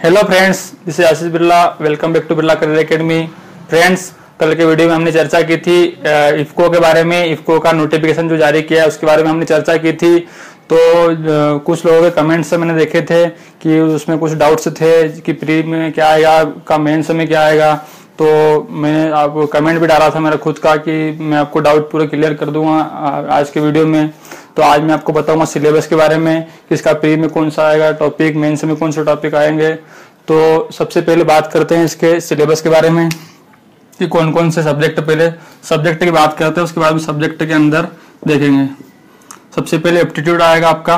Hello friends, this is Ashish Birla. Welcome back to Birla career academy. Friends, कल के video में हमने चर्चा की थी इफको के बारे में। इफको का नोटिफिकेशन जो जारी किया है उसके बारे में हमने चर्चा की थी। तो कुछ लोगों के कमेंट्स से मैंने देखे थे कि उसमें कुछ डाउट्स थे कि प्री में क्या आएगा, का मेंस में क्या आएगा। तो मैंने आपको कमेंट भी डाला था मेरा खुद का कि मैं आपको डाउट पूरा क्लियर कर दूंगा आज के वीडियो में। तो आज मैं आपको बताऊंगा सिलेबस के बारे में कि इसका प्री में कौन सा आएगा टॉपिक, मेंस में कौन सा टॉपिक आएंगे। तो सबसे पहले बात करते हैं इसके सिलेबस के बारे में कि कौन कौन से सब्जेक्ट, पहले सब्जेक्ट की बात करते हैं, उसके बाद सब्जेक्ट के अंदर देखेंगे। सबसे पहले एप्टीट्यूड आएगा आपका,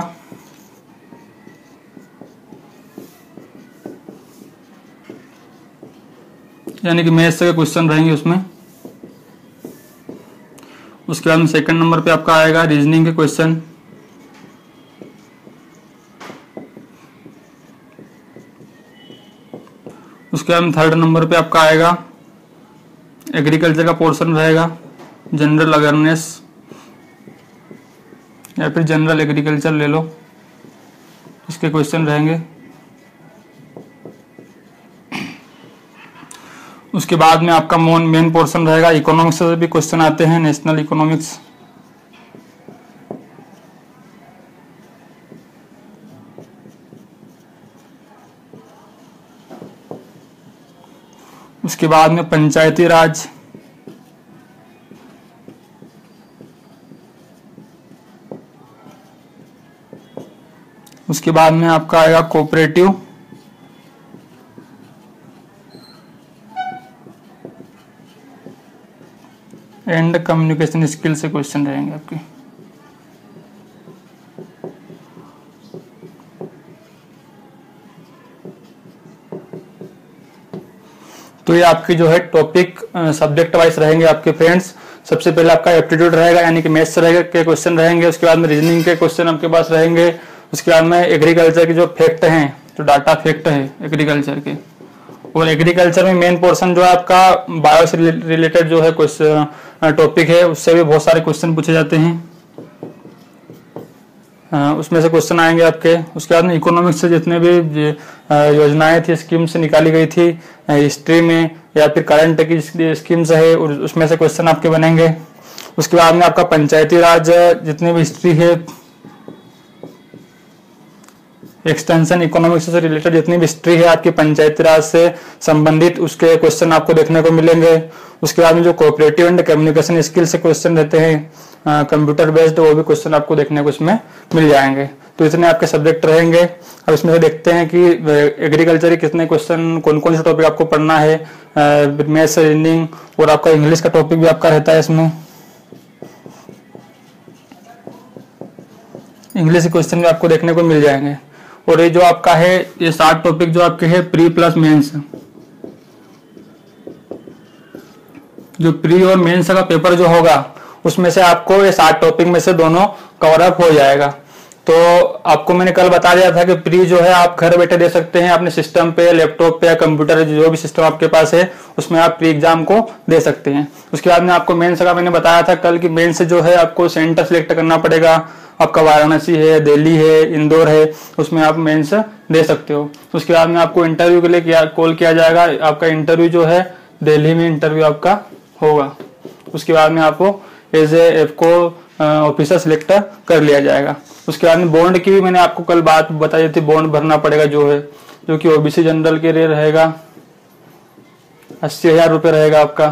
यानी कि मैथ्स के क्वेश्चन रहेंगे उसमें। उसके बाद में सेकंड नंबर पे आपका आएगा रीजनिंग के क्वेश्चन। उसके बाद में थर्ड नंबर पे आपका आएगा एग्रीकल्चर का पोर्शन रहेगा, जनरल अवेयरनेस या फिर जनरल एग्रीकल्चर ले लो, इसके क्वेश्चन रहेंगे। उसके बाद में आपका मेन पोर्शन रहेगा इकोनॉमिक्स से भी क्वेश्चन आते हैं, नेशनल इकोनॉमिक्स। उसके बाद में पंचायती राज, उसके बाद में आपका आएगा कोऑपरेटिव, एंड कम्युनिकेशन स्किल से क्वेश्चन रहेंगे आपके। तो ये आपके जो है टॉपिक सब्जेक्ट वाइज रहेंगे आपके फ्रेंड्स। सबसे पहले आपका एप्टीट्यूड रहेगा, यानी कि मैथ्स रहेगा के क्वेश्चन रहेंगे। उसके बाद में रीजनिंग के क्वेश्चन आपके पास रहेंगे। उसके बाद में एग्रीकल्चर के जो फैक्ट हैं, जो डाटा फैक्ट है एग्रीकल्चर के, और एग्रीकल्चर में मेन पोर्शन जो है आपका बायो से रिलेटेड जो है क्वेश्चन टॉपिक है, उससे भी बहुत सारे क्वेश्चन पूछे जाते हैं, उसमें से क्वेश्चन आएंगे आपके। उसके बाद में इकोनॉमिक्स से जितने भी योजनाएं थी, स्कीम से निकाली गई थी हिस्ट्री में या फिर करंट की स्कीम्स है, उसमें से क्वेश्चन आपके बनेंगे। उसके बाद में आपका पंचायती राज जितने भी हिस्ट्री है, एक्सटेंशन इकोनॉमिक्स से रिलेटेड जितनी भी हिस्ट्री है आपकी पंचायती राज से संबंधित, उसके क्वेश्चन आपको देखने को मिलेंगे। उसके बाद में जो कोऑपरेटिव एंड कम्युनिकेशन स्किल से क्वेश्चन रहते हैं कंप्यूटर बेस्ड, वो भी क्वेश्चन आपको देखने को इसमें मिल जाएंगे। तो इतने आपके सब्जेक्ट रहेंगे। अब इसमें से देखते हैं कि एग्रीकल्चर के कितने क्वेश्चन, कौन कौन से टॉपिक आपको पढ़ना है। मैथ्स, रीजनिंग और आपका इंग्लिश का टॉपिक भी आपका रहता है इसमें। इंग्लिश के क्वेश्चन भी आपको देखने को मिल जाएंगे। और ये जो आपका है, ये 7 टॉपिक जो आपके है प्री प्लस मेंस, जो प्री और मेंस का पेपर जो होगा उसमें से आपको ये 7 टॉपिक में से दोनों कवर अप हो जाएगा। तो आपको मैंने कल बता दिया था कि प्री जो है आप घर बैठे दे सकते हैं अपने सिस्टम पे, लैपटॉप पे या कंप्यूटर, जो भी सिस्टम आपके पास है उसमें आप प्री एग्जाम को दे सकते हैं। उसके बाद में आपको मेंस का मैंने बताया था कल कि मेंस जो है आपको सेंटर सिलेक्ट करना पड़ेगा। आपका वाराणसी है, दिल्ली है, इंदौर है, उसमें आप मेंस दे सकते हो। उसके बाद में आपको इंटरव्यू के लिए कॉल किया जाएगा। आपका इंटरव्यू जो है दिल्ली में इंटरव्यू आपका होगा। उसके बाद में आपको एज ए एफको ऑफिसर सिलेक्ट कर लिया जाएगा। उसके बाद में बॉन्ड की भी मैंने आपको कल बात बताई थी, बॉन्ड भरना पड़ेगा जो है, जो कि ओबीसी जनरल के लिए रहेगा 80,000 रुपये रहेगा आपका,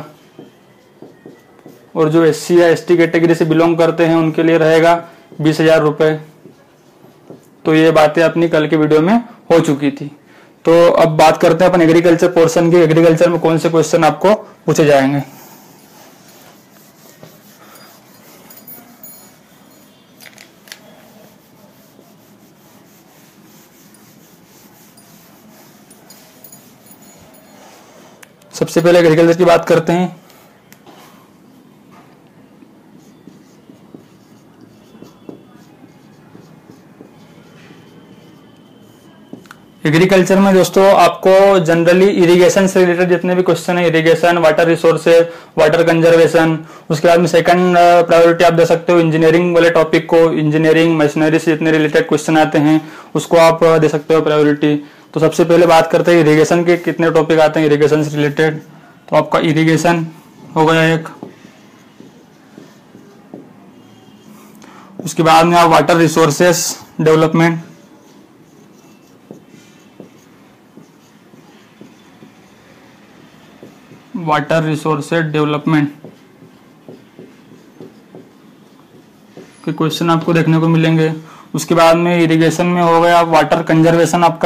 और जो SC या ST कैटेगरी से बिलोंग करते हैं उनके लिए रहेगा 20,000 रुपये। तो ये बातें अपनी कल के वीडियो में हो चुकी थी। तो अब बात करते हैं अपन एग्रीकल्चर पोर्शन की। एग्रीकल्चर में कौन से क्वेश्चन आपको पूछे जाएंगे। सबसे पहले एग्रीकल्चर की बात करते हैं। एग्रीकल्चर में दोस्तों आपको जनरली इरिगेशन से रिलेटेड जितने भी क्वेश्चन है, irrigation, water resources, water conservation, उसके बाद में सेकंड प्रायोरिटी आप दे सकते हो इंजीनियरिंग वाले टॉपिक को, इंजीनियरिंग मशीनरी से जितने रिलेटेड क्वेश्चन आते हैं उसको आप दे सकते हो प्रायोरिटी। तो सबसे पहले बात करते हैं इरिगेशन के कितने टॉपिक आते हैं इरिगेशन से रिलेटेड। तो आपका इरिगेशन हो गया एक, उसके बाद में आप water resources development, water resources development के क्वेश्चन आपको देखने को मिलेंगे। उसके बाद में इरिगेशन में हो गया वाटर कंजर्वेशन आपका,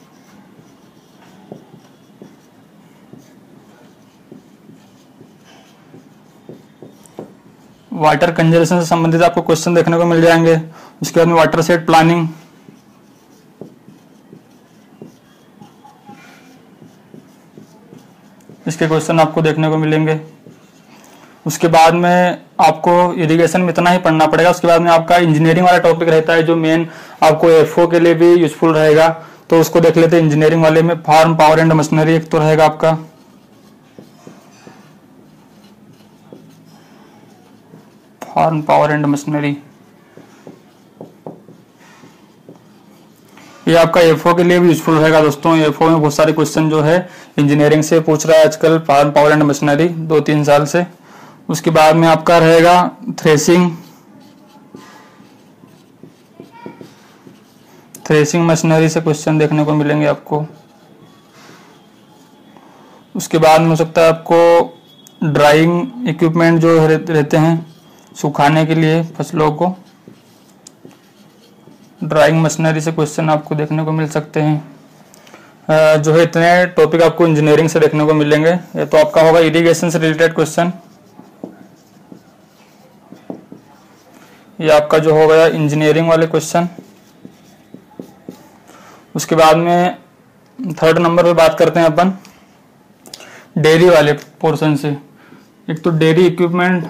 वाटर कंजर्वेशन से संबंधित आपको क्वेश्चन देखने को मिल जाएंगे। उसके बाद में वाटर सेट प्लानिंग, इसके क्वेश्चन आपको देखने को मिलेंगे। उसके बाद में आपको इरिगेशन में इतना ही पढ़ना पड़ेगा। उसके बाद में आपका इंजीनियरिंग वाला टॉपिक रहता है जो मेन आपको एफओ के लिए भी यूजफुल रहेगा, तो उसको देख लेते हैं। इंजीनियरिंग वाले में फार्म पावर एंड मशीनरी एक तो रहेगा आपका, फार्म पावर एंड मशीनरी, ये आपका एफओ के लिए भी यूजफुल रहेगा दोस्तों। एफओ में बहुत सारे क्वेश्चन जो है इंजीनियरिंग से पूछ रहा है आजकल, फार्म पावर एंड मशीनरी 2-3 साल से। उसके बाद में आपका रहेगा थ्रेसिंग, थ्रेसिंग मशीनरी से क्वेश्चन देखने को मिलेंगे आपको। उसके बाद में हो सकता है आपको ड्राइंग इक्विपमेंट जो रहते हैं सुखाने के लिए फसलों को, ड्राइंग मशीनरी से क्वेश्चन आपको देखने को मिल सकते हैं। जो है इतने टॉपिक आपको इंजीनियरिंग से देखने को मिलेंगे। ये तो आपका होगा इरिगेशन से रिलेटेड क्वेश्चन। ये आपका जो हो गया इंजीनियरिंग वाले क्वेश्चन। उसके बाद में 3rd नंबर पे बात करते हैं अपन डेयरी वाले पोर्शन से। एक तो डेयरी इक्विपमेंट,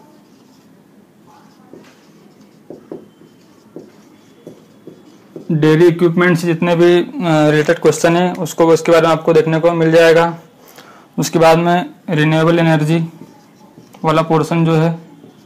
डेयरी इक्विपमेंट से जितने भी रिलेटेड क्वेश्चन है उसको उसके बारे में आपको देखने को मिल जाएगा। उसके बाद में रिन्यूएबल एनर्जी वाला पोर्शन जो है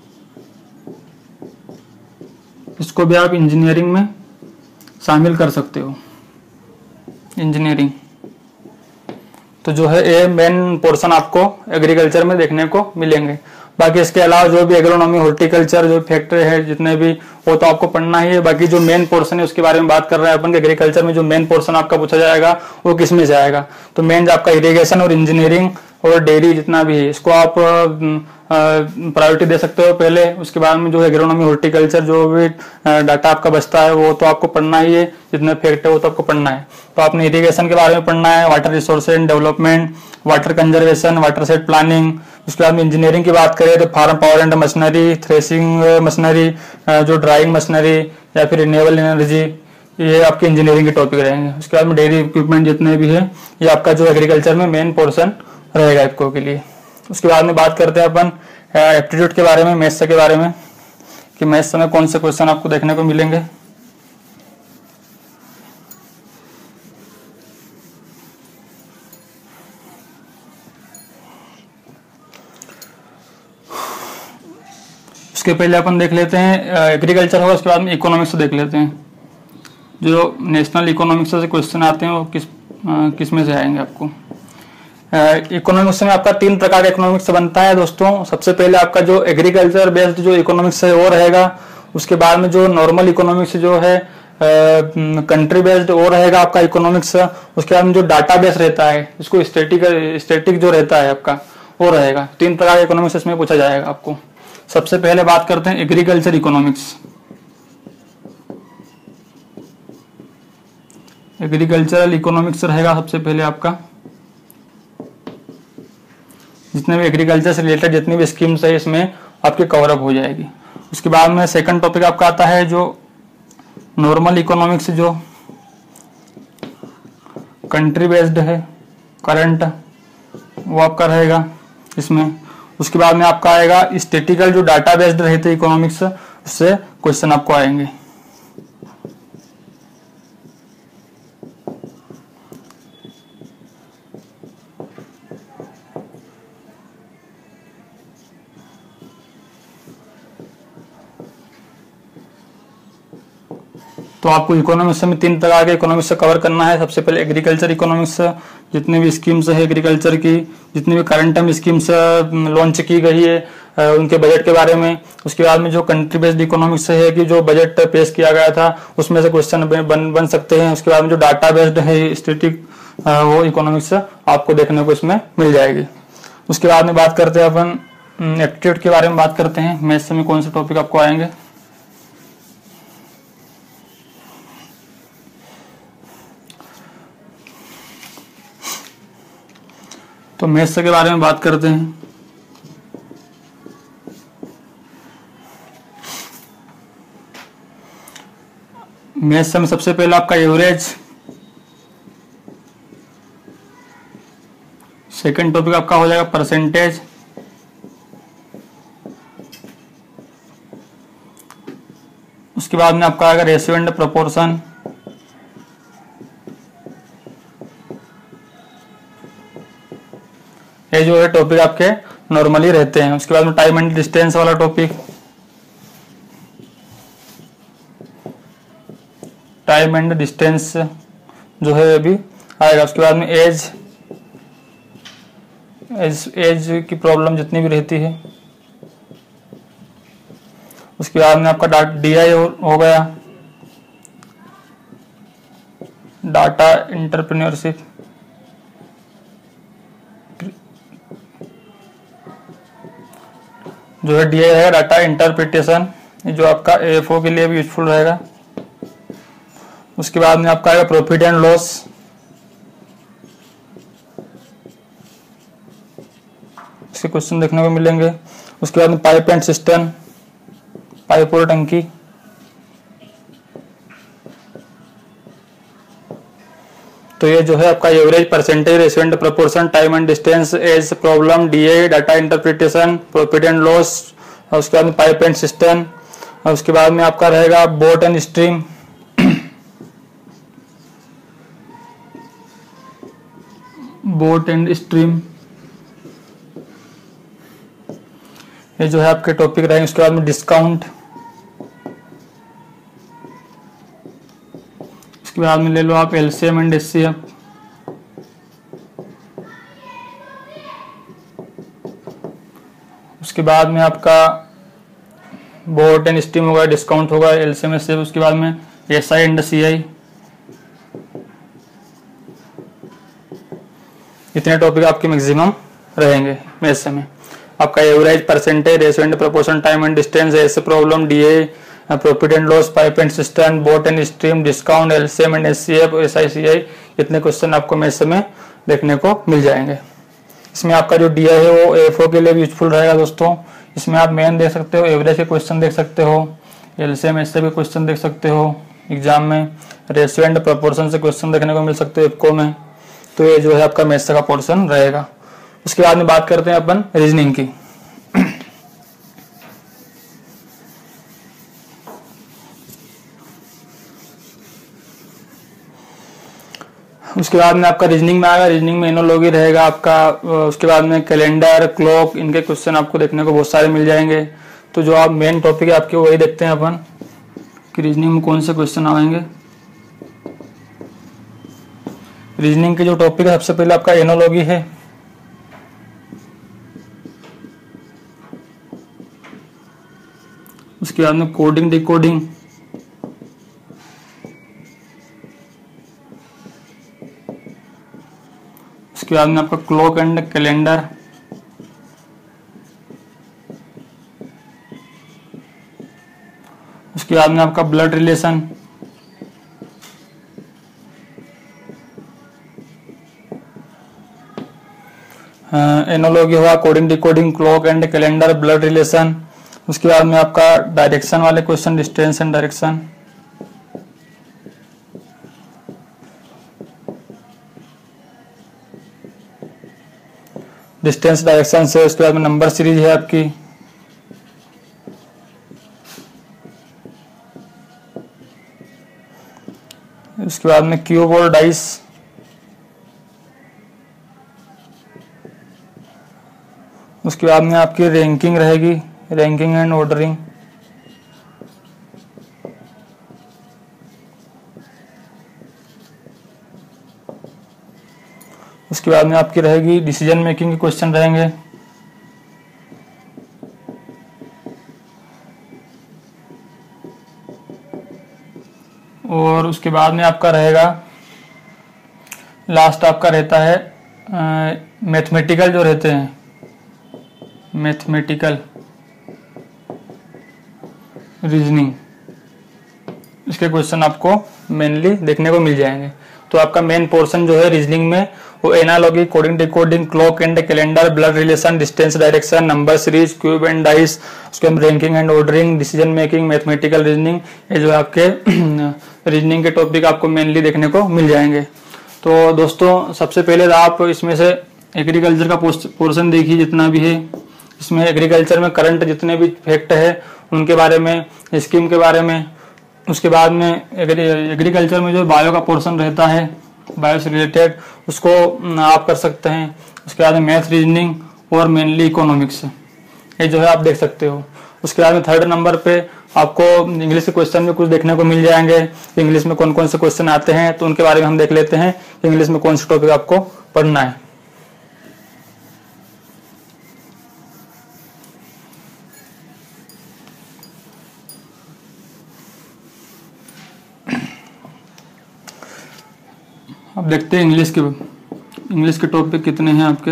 इसको भी आप इंजीनियरिंग में शामिल कर सकते हो। इंजीनियरिंग तो जो है ये मेन पोर्शन आपको एग्रीकल्चर में देखने को मिलेंगे। बाकी इसके अलावा जो भी एग्रोनॉमी, हॉर्टिकल्चर, जो फैक्ट्री है जितने भी, वो तो आपको पढ़ना ही है। बाकी जो मेन पोर्शन है उसके बारे में बात कर रहे हैं अपन। एग्रीकल्चर में जो मेन पोर्शन आपका पूछा जाएगा वो किस में जाएगा, तो मेन आपका इरिगेशन और इंजीनियरिंग और डेयरी जितना भी है इसको आप प्रायोरिटी दे सकते हो पहले। उसके बाद में जो एग्रोनॉमी, हॉर्टिकल्चर, जो भी डाटा आपका बचता है वो तो आपको पढ़ना ही है। जितने फैक्ट है वो तो आपको पढ़ना है। तो आपने इरिगेशन के बारे में पढ़ना है, water resources and development, water conservation, watershed planning. उसके बाद में इंजीनियरिंग की बात करें तो farm power and machinery, threshing machinery, जो ड्राइंग मशीनरी या फिर रिन्यूएबल एनर्जी, ये आपके इंजीनियरिंग के टॉपिक रहेंगे। उसके बाद में डेयरी इक्विपमेंट जितने भी है ये आपका जो एग्रीकल्चर में मेन पोर्शन रहेगा इफको के लिए। उसके बाद में बात करते हैं अपन एप्टीट्यूड के बारे में, मैथ्स के बारे में, कि मैथ्स में कौन से क्वेश्चन आपको देखने को मिलेंगे। उसके पहले अपन देख लेते हैं एग्रीकल्चर होगा, उसके बाद में इकोनॉमिक्स देख लेते हैं। जो नेशनल इकोनॉमिक्स से क्वेश्चन आते हैं वो किस में से आएंगे आपको। इकोनॉमिक्स में आपका 3 प्रकार का इकोनॉमिक्स बनता है दोस्तों। सबसे पहले आपका जो एग्रीकल्चर बेस्ड जो इकोनॉमिक्स है वो रहेगा। उसके बाद में जो नॉर्मल इकोनॉमिक्स जो है कंट्री बेस्ड वो रहेगा आपका इकोनॉमिक्स। उसके बाद में जो डाटा बेस्ड रहता है इसको स्टैटिक जो रहता है आपका वो रहेगा। 3 प्रकार का इकोनॉमिक्स इसमें पूछा जाएगा आपको। सबसे पहले बात करते हैं एग्रीकल्चर इकोनॉमिक्स। एग्रीकल्चरल इकोनॉमिक्स रहेगा सबसे पहले आपका। जितने भी एग्रीकल्चर से रिलेटेड जितनी भी स्कीम्स है इसमें आपके कवर अप हो जाएगी। उसके बाद में सेकंड टॉपिक आपका आता है जो नॉर्मल इकोनॉमिक्स, जो कंट्री बेस्ड है, करंट, वो आपका रहेगा इसमें। उसके बाद में आपका आएगा स्टैटिकल, जो डाटा बेस्ड रहते हैं इकोनॉमिक्स, उससे क्वेश्चन आपको आएंगे। तो आपको इकोनॉमिक्स में 3 प्रकार के इकोनॉमिक्स कवर करना है। सबसे पहले एग्रीकल्चर इकोनॉमिक्स, जितनी भी स्कीम्स है एग्रीकल्चर की, जितनी भी करंट टर्म स्कीम्स लॉन्च की गई है उनके बजट के बारे में। उसके बाद में जो कंट्री बेस्ड इकोनॉमिक्स है कि जो बजट पेश किया गया था उसमें से क्वेश्चन बन सकते हैं। उसके बाद में जो डाटा बेस्ड है स्टैटिक वो इकोनॉमिक्स आपको देखने को इसमें मिल जाएगी। उसके बाद में बात करते हैं अपन एप्टीट्यूड के बारे में बात करते हैं। मैथ्स में कौन से टॉपिक आपको आएंगे। तो मैथ्स के बारे में बात करते हैं। मैथ्स में सबसे पहले आपका एवरेज, सेकंड टॉपिक आपका हो जाएगा परसेंटेज, उसके बाद में आपका आएगा रेशियो एंड प्रोपोर्शन, ये जो है टॉपिक आपके नॉर्मली रहते हैं। उसके बाद में टाइम एंड डिस्टेंस वाला टॉपिक, टाइम एंड डिस्टेंस जो है अभी आएगा। उसके बाद में एज की प्रॉब्लम जितनी भी रहती है। उसके बाद में आपका DI हो गया, डाटा इंटरप्रेन्योरशिप, जो है DI है डाटा इंटरप्रिटेशन, जो आपका AFO के लिए भी यूजफुल रहेगा। उसके बाद में आपका आएगा प्रॉफिट एंड लॉस, इसके क्वेश्चन देखने को मिलेंगे। उसके बाद में पाइप एंड सिस्टम, पाइप और टंकी। तो ये जो है आपका average, percentage, ratio and proportion, time and distance, age problem, DI, data interpretation, profit and loss, और उसके बाद में पाइप एंड सिस्टम, और उसके बाद में आपका रहेगा boat and stream, boat and stream, ये जो है आपके टॉपिक रहेंगे। उसके बाद में डिस्काउंट, उसके बाद में ले लो आप LCM एंड SCF, उसके बाद में आपका बोट एंड स्ट्रीम होगा, डिस्काउंट होगा, LCM SCF। उसके बाद में SI एंड CI। इतने टॉपिक आपके मैक्सिमम रहेंगे मैथ्स में। आपका average, percentage, ratio and proportion, time and distance, age problem, DI, profit and loss, pipe and system, boat and stream, discount, LCM and SCF, SI CI, इतने question आपको maths में देखने को मिल जाएंगे। इसमें आपका जो DI है वो AFO के लिए भी यूजफुल रहेगा दोस्तों। इसमें आप मेन देख सकते हो, एवरेज के क्वेश्चन देख सकते हो, LCM SCF के क्वेश्चन देख सकते हो एग्जाम में, रेशियो एंड प्रोपोर्शन से क्वेश्चन देखने को मिल सकते हो IFFCO में। तो ये जो है आपका मैथ्स का पोर्शन रहेगा। उसके बाद में बात करते हैं अपन रीजनिंग की। उसके बाद में आपका रीजनिंग में आएगा, रीजनिंग में एनोलॉजी रहेगा आपका। उसके बाद में कैलेंडर, क्लॉक, इनके क्वेश्चन आपको देखने को बहुत सारे मिल जाएंगे। तो जो आप मेन टॉपिक है आपके वही देखते हैं अपन कि रीजनिंग में कौन से क्वेश्चन आएंगे। रीजनिंग के जो टॉपिक है सबसे पहले आपका एनोलॉजी है, उसके बाद में कोडिंग डिकोडिंग, उसके बाद में आपका क्लॉक एंड कैलेंडर, उसके बाद में आपका ब्लड रिलेशन, एनोलॉजी हुआ, coding decoding, clock and calendar, blood relation. उसके बाद में आपका डायरेक्शन वाले question, distance and direction, distance direction से। उसके बाद में नंबर सीरीज है आपकी, उसके बाद में क्यूब और डाइस, उसके बाद में आपकी रैंकिंग रहेगी, रैंकिंग एंड ऑर्डरिंग। उसके बाद में आपकी रहेगी डिसीजन मेकिंग के क्वेश्चन रहेंगे। और उसके बाद में आपका रहेगा लास्ट आपका रहता है मैथमेटिकल जो रहते हैं, मैथमेटिकल रीजनिंग, इसके क्वेश्चन आपको मेनली देखने को मिल जाएंगे। तो आपका मेन पोर्शन जो है रीजनिंग में वो analogy, coding, decoding, clock and calendar, blood relation, distance direction, number series, cube and dice, उसके बाद ranking and ordering, decision making, mathematical reasoning, ये जो आपके रीजनिंग के टॉपिक आपको मेनली देखने को मिल जाएंगे। तो दोस्तों सबसे पहले आप इसमें से एग्रीकल्चर का पोर्शन देखिए जितना भी है। इसमें एग्रीकल्चर में करंट जितने भी फैक्ट है उनके बारे में, स्कीम के बारे में। उसके बाद में एग्रीकल्चर में जो बायो का पोर्शन रहता है, बायो से रिलेटेड, उसको आप कर सकते हैं। उसके बाद में मैथ, रीजनिंग और मेनली इकोनॉमिक्स, ये जो है आप देख सकते हो। उसके बाद में थर्ड नंबर पे आपको इंग्लिश के क्वेश्चन भी कुछ देखने को मिल जाएंगे। इंग्लिश में कौन कौन से क्वेश्चन आते हैं तो उनके बारे में हम देख लेते हैं, इंग्लिश में कौन से टॉपिक आपको पढ़ना है। अब देखते हैं इंग्लिश के टॉपिक कितने हैं आपके।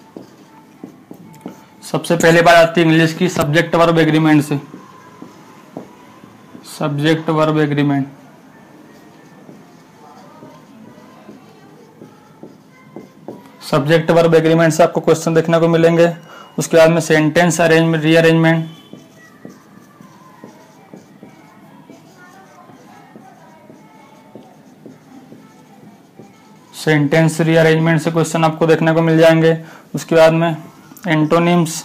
सबसे पहले बात आती है इंग्लिश की सब्जेक्ट वर्ब एग्रीमेंट से। Subject verb agreement, subject verb agreement से आपको क्वेश्चन देखने को मिलेंगे। उसके बाद में sentence arrangement, rearrangement, sentence rearrangement से क्वेश्चन आपको देखने को मिल जाएंगे। उसके बाद में एंटोनिम्स,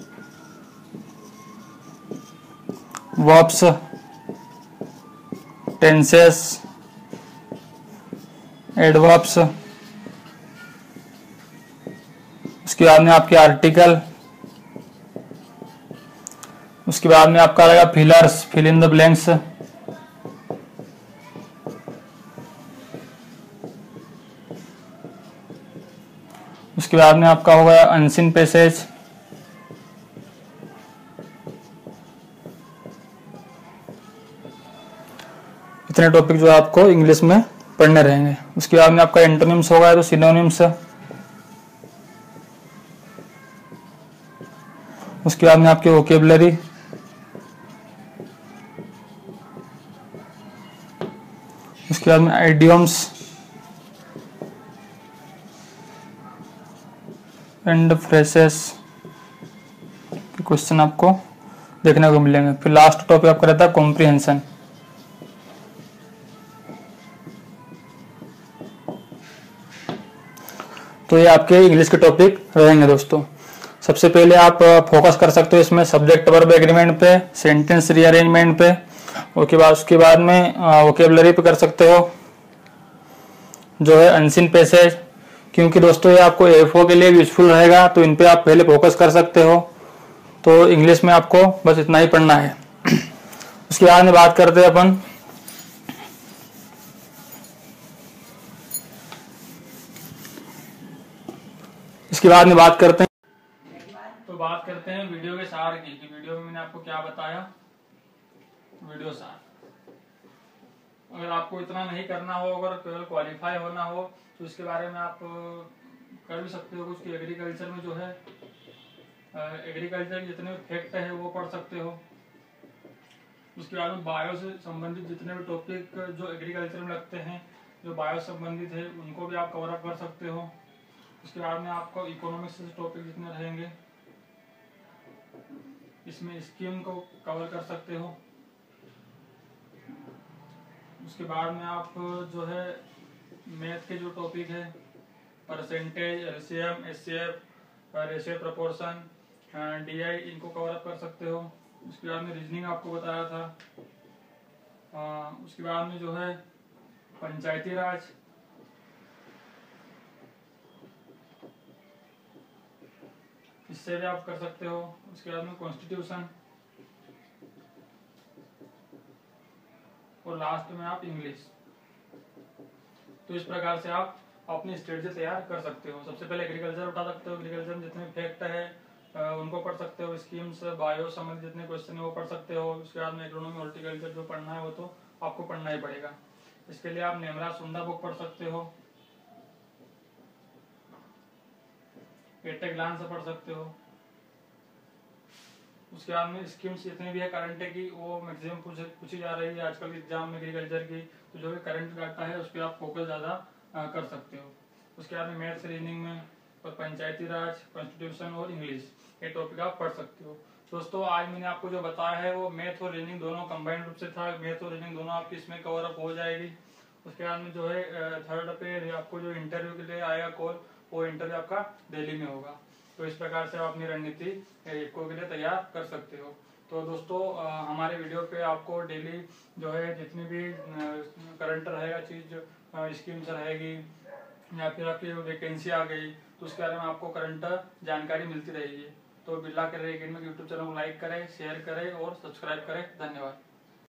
वर्ब्स, टेंसेस, एडवर्ब्स, उसके बाद में आपके आर्टिकल, उसके बाद में आपका रहेगा fillers, fill in the blanks, उसके बाद में आपका होगा अनसीन पैसेज, इतने टॉपिक जो आपको इंग्लिश में पढ़ने रहेंगे। उसके बाद में आपका एंटोनिम्स होगा तो सिनोनिम्स, उसके बाद में आपकी वोकेबलरी, उसके बाद में आइडियम्स एंड फ्रेसेस के क्वेश्चन आपको देखने को मिलेंगे। फिर लास्ट टॉपिक आपका रहता है कॉम्प्रिहेंशन। तो ये आपके इंग्लिश के टॉपिक रहेंगे दोस्तों। सबसे पहले आप फोकस कर सकते हो इसमें सब्जेक्ट वर्ब एग्रीमेंट पे, सेंटेंस रीअरेंजमेंट पे, उसके बाद में वोकेबलरी पे कर सकते हो जो है अनसीन पैसेज, क्योंकि दोस्तों ये आपको एफओ के लिए यूजफुल रहेगा, तो इन पे आप पहले फोकस कर सकते हो। तो इंग्लिश में आपको बस इतना ही पढ़ना है। उसके बाद में बात करते हैं अपन इसके बाद में बात करते हैं वीडियो के सार की, कि वीडियो में मैंने आपको क्या बताया। वीडियो सार, अगर आपको इतना नहीं करना हो, अगर केवल क्वालिफाई होना हो तो इसके बारे में आप कर भी सकते हो कुछ। एग्रीकल्चर में जो है एग्रीकल्चर के जितने फैक्ट है वो पढ़ सकते हो। उसके बाद में बायो से संबंधित जितने भी टॉपिक जो एग्रीकल्चर में लगते हैं, जो बायो से संबंधित है, उनको भी आप कवर अप कर सकते हो। उसके बाद में आपको इकोनॉमिक्स से टॉपिक जितने रहेंगे इसमें स्कीम को कवर कर सकते हो। उसके बाद में आप जो है मैथ के जो टॉपिक है, percentage, LCM, HCF, ratio, proportion, DI, इनको कवर अप कर सकते हो। उसके बाद में रीजनिंग आपको बताया था। उसके बाद में जो है पंचायती राज, इससे भी आप कर सकते हो। उसके बाद में कॉन्स्टिट्यूशन, और लास्ट में आप इंग्लिश। तो इस प्रकार से आप अपनी स्टेट से तैयार कर सकते हो। सबसे पहले एग्रीकल्चर उठा सकते हो, एग्रीकल्चर में जितने फैक्ट है उनको पढ़ सकते हो, स्कीम्स बायो संबंधित जितने क्वेश्चन है वो पढ़ सकते हो। उसके बाद में एग्रोनॉमी हॉर्टिकल्चर जो पढ़ना है वो तो आपको पढ़ना ही पड़ेगा। इसके लिए आप नेमरा सुंदा बुक पढ़ सकते हो, एटेक ग्लान से पढ़ सकते हो। उसके बाद में स्कीम्स जितनी भी है करंट है की वो मैक्सिमम पूछी जा रही है आजकल एग्जाम में एग्रीकल्चर की, तो जो भी करंट डाटा है उस पर आप फोकस ज्यादा कर सकते हो। उसके बाद में मैथ्स रीजनिंग में और पंचायती राज, कॉन्स्टिट्यूशन और इंग्लिश ये टॉपिक आप पढ़ सकते हो। दोस्तों आज मैंने आपको जो बताया है वो मैथ और रीजनिंग दोनों कंबाइंड रूप से था। मैथ और रीजनिंग दोनों आपकी इसमें कवर अप हो जाएगी। उसके बाद में जो है थर्ड पे आपको जो इंटरव्यू के लिए आएगा कॉल, वो इंटरव्यू आपका दिल्ली में होगा। तो इस प्रकार से आप अपनी रणनीति IFFCO के लिए तैयार कर सकते हो। तो दोस्तों हमारे वीडियो पे आपको डेली जो है जितनी भी करंट रहेगा चीज, स्कीम्स रहेगी या फिर आपकी वैकेंसी आ गई तो उसके बारे में आपको करंट जानकारी मिलती रहेगी। तो Birla career academy YouTube channel को लाइक करें, शेयर करें और सब्सक्राइब करें। धन्यवाद।